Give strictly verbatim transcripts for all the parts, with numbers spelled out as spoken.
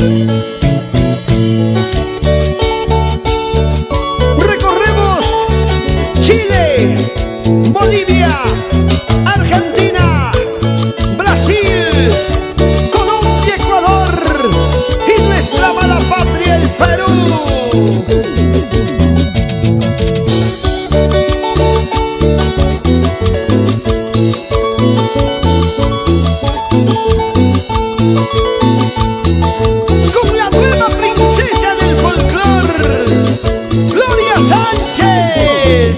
Recorremos Chile, Bolivia, Argentina, Brasil, Colombia, Ecuador y nuestra amada patria, el Perú. Con la nueva princesa del folclor, Gloria Sánchez.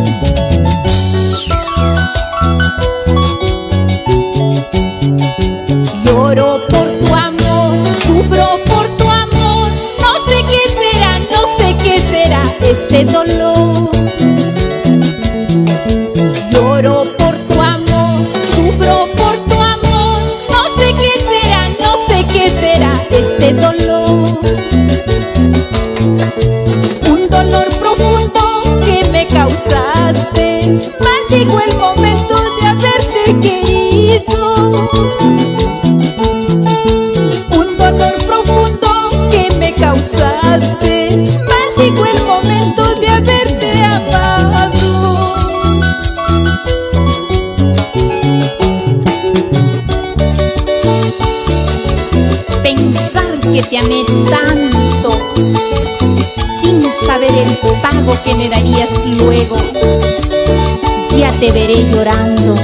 Lloro por tu amor, sufro por tu amor, no sé qué será, no sé qué será este dolor. Lloro por tu amor, sufro por tu amor, no sé qué será, no sé qué será este dolor. Un dolor profundo que me causaste, maldigo el momento de haberte querido. Un dolor profundo que me causaste, maldigo el momento de haberte amado. Pensar que te amé tanto, sin saber el pago que me darías luego, ya te veré llorando.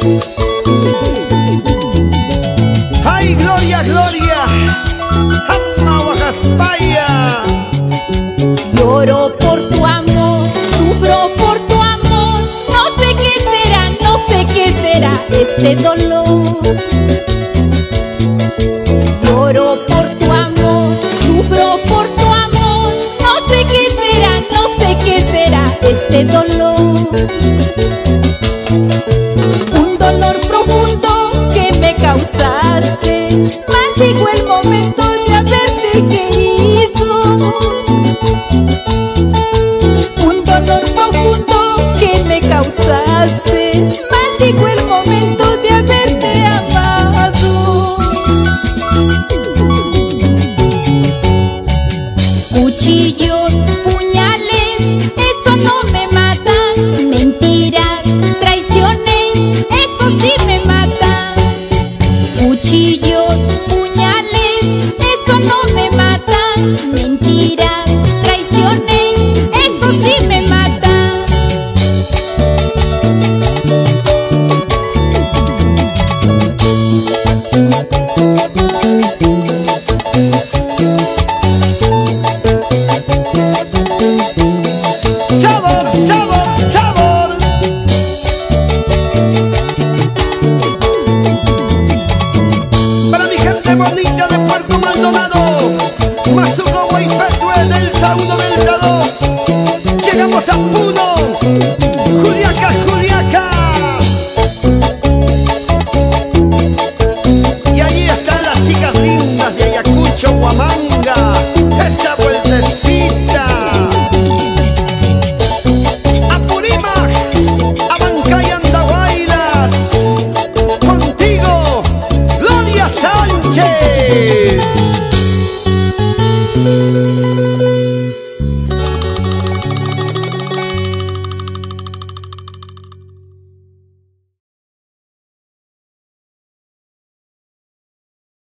¡Ay, Gloria, Gloria! ¡Amma Guajaspaya! Lloro por tu amor, sufro por tu amor, no sé qué será, no sé qué será este dolor. Lloro por tu amor, sufro por tu amor, no sé qué será, no sé qué será este dolor. Un dolor profundo que me causaste, maldigo el momento de haberte querido. Un dolor profundo que me causaste, maldigo el momento de haberte amado. Cuchillos, puñales, eso no me mata. Mentiras, traiciones, eso sí me mata. Cuchillos, puñales, eso no me mata. Mentiras, traiciones, eso sí me mata. ¡Sabor, sabor, sabor! Para mi gente bonita de Puerto Maldonado, Mazuco, Guaypetue, del Saudo del Tado. Llegamos a Puno, Juliaca, Juliaca. Y allí están las chicas lindas de Ayacucho, Huamán.